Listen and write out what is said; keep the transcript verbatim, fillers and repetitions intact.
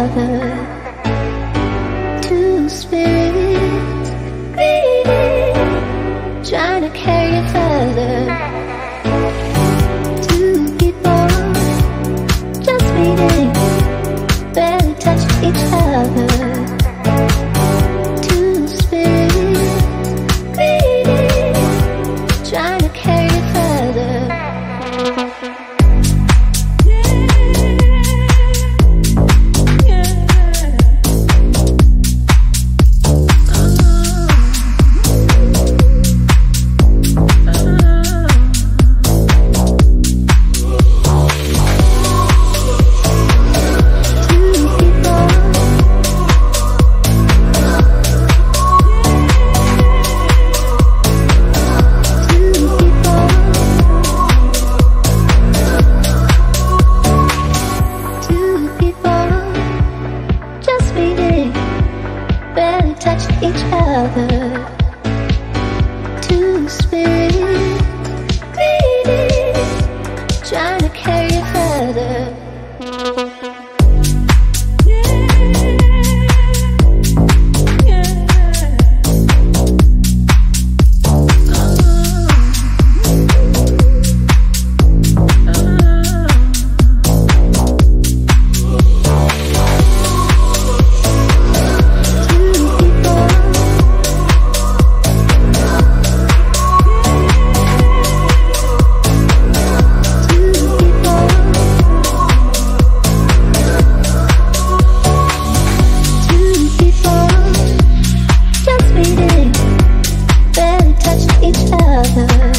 other. Two spirits meeting, trying to carry it further. Two people just meeting, barely touch each other. Two spirits meeting, trying to carry it further. Touch each other. Two spirits meeting, trying to carry it further. Each other.